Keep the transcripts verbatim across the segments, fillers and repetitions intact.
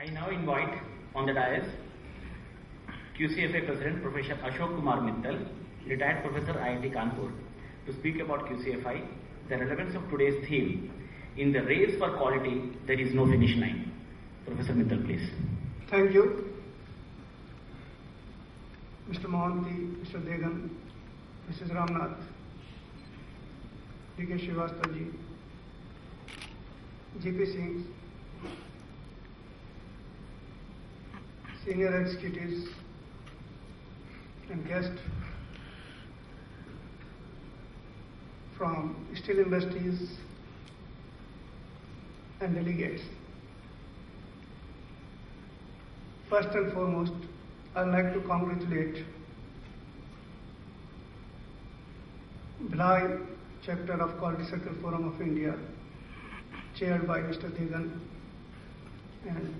I now invite on the dais Q C F I President Professor Ashok Kumar Mittal, retired Professor I I T Kanpur, to speak about Q C F I, the relevance of today's theme. In the race for quality, there is no finish line. Professor Mittal, please. Thank you. Mister Mohanty, Mister Degan, Missus Ramnath, D K Srivastava ji, G P Singh, senior executives and guests from steel industries and delegates. First and foremost, I would like to congratulate Bhilai chapter of Quality Circle Forum of India, chaired by Mister Degan and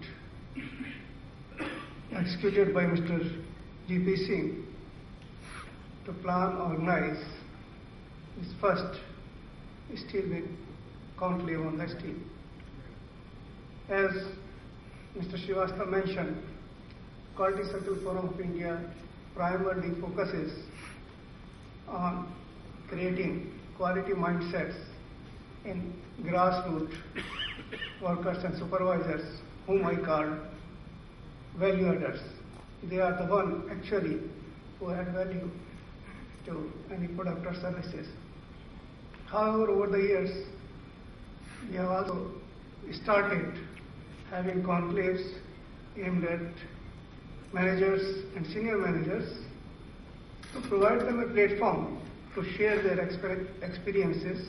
executed by Mister G P Singh, to plan, organize this first steel week conclave on the steel. As Mister Srivastava mentioned, Quality Circle Forum of India primarily focuses on creating quality mindsets in grassroots workers and supervisors, whom I call value adders. They are the one actually who add value to any product or services. However, over the years, we have also started having conclaves aimed at managers and senior managers to provide them a platform to share their exper experiences.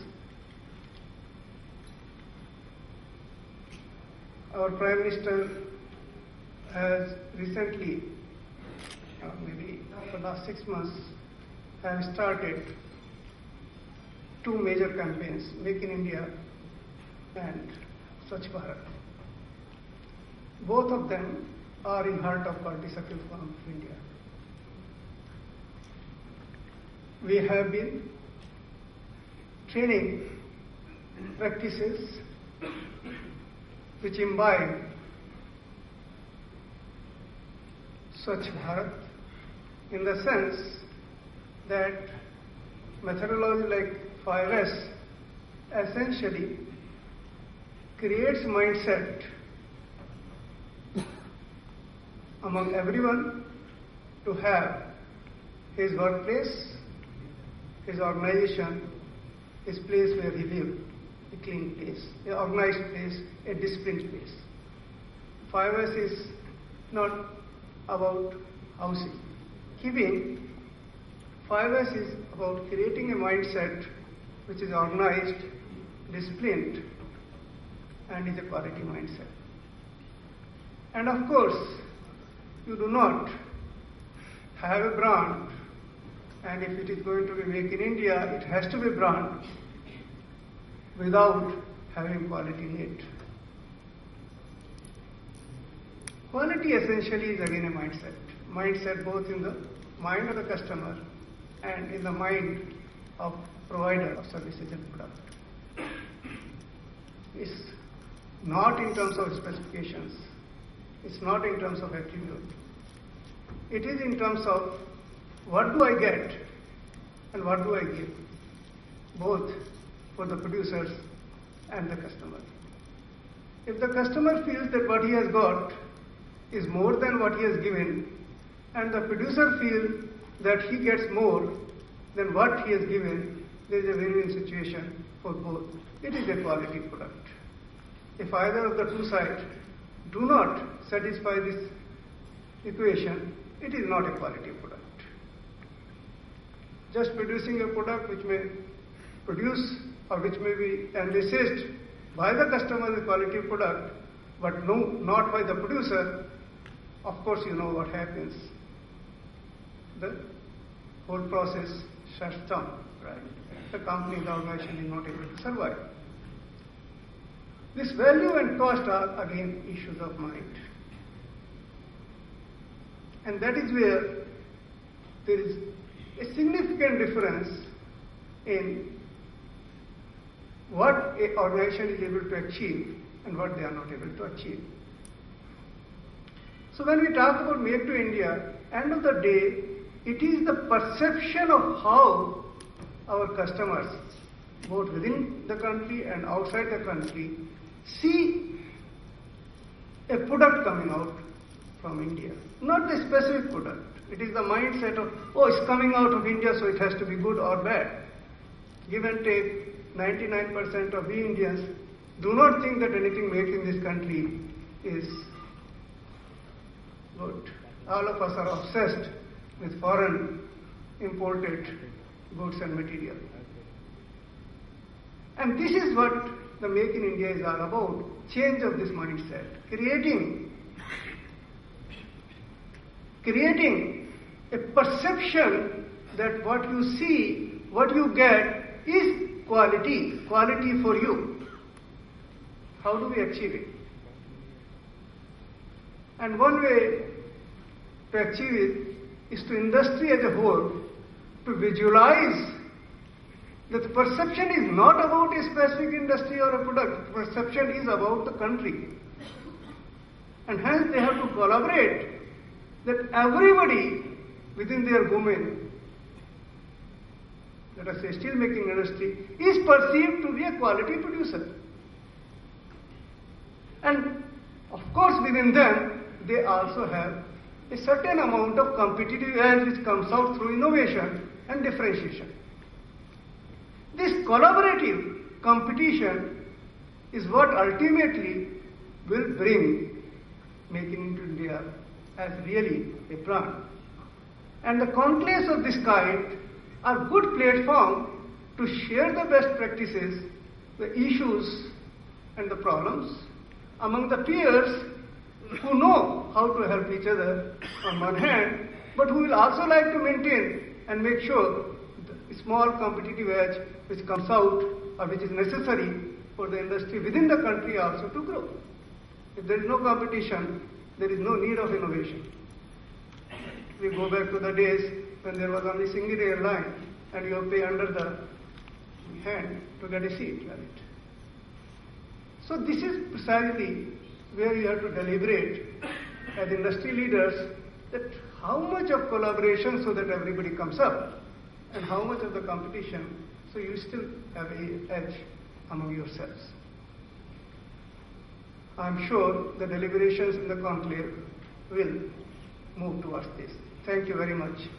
Our Prime Minister has recently, uh, maybe for the last six months, have started two major campaigns, Make in India and Swachh Bharat. Both of them are in heart of Quality Circle Forum of India. We have been training practices which imbibe Swachh Bharat, in the sense that methodology like five S essentially creates mindset among everyone to have his workplace, his organization, his place where he lives, a clean place, an organized place, a disciplined place. five S is not about housing. Keeping, five S is about creating a mindset which is organized, disciplined, and is a quality mindset. And of course, you do not have a brand, and if it is going to be Make in India, it has to be brand without having quality in it. Quality essentially is again a mindset. Mindset both in the mind of the customer and in the mind of provider of services and product. It's not in terms of specifications. It's not in terms of attribute. It is in terms of what do I get and what do I give, both for the producers and the customer. If the customer feels that what he has got is more than what he has given, and the producer feels that he gets more than what he has given, there is a win-win situation for both. It is a quality product. If either of the two sides do not satisfy this equation, it is not a quality product. Just producing a product which may produce or which may be envisaged by the customer as a quality product, but no, not by the producer, of course you know what happens. The whole process shuts down, right? The company, the organization is not able to survive. This value and cost are again issues of mind. And that is where there is a significant difference in what an organization is able to achieve and what they are not able to achieve. So when we talk about Make to India, end of the day, it is the perception of how our customers, both within the country and outside the country, see a product coming out from India. Not the specific product. It is the mindset of, oh, it's coming out of India, so it has to be good or bad. Give and take, ninety-nine percent of we Indians do not think that anything made in this country is good. All of us are obsessed with foreign imported goods and material. And this is what the Make in India is all about. Change of this mindset. Creating, creating a perception that what you see, what you get is quality, quality for you. How do we achieve it? And one way to achieve it is to industry as a whole to visualize that the perception is not about a specific industry or a product. The perception is about the country. And hence they have to collaborate that everybody within their domain, let us say steel making industry, is perceived to be a quality producer. And of course within them, they also have a certain amount of competitive edge which comes out through innovation and differentiation. This collaborative competition is what ultimately will bring Make in India as really a plan. And the conclaves of this kind are good platform to share the best practices, the issues and the problems among the peers who know how to help each other on one hand, but who will also like to maintain and make sure the small competitive edge which comes out or which is necessary for the industry within the country also to grow. If there is no competition, there is no need of innovation. We go back to the days when there was only single airline and you pay under the hand to get a seat, right? So this is precisely where you have to deliberate as industry leaders that how much of collaboration so that everybody comes up and how much of the competition so you still have an edge among yourselves. I'm sure the deliberations in the conclave will move towards this. Thank you very much.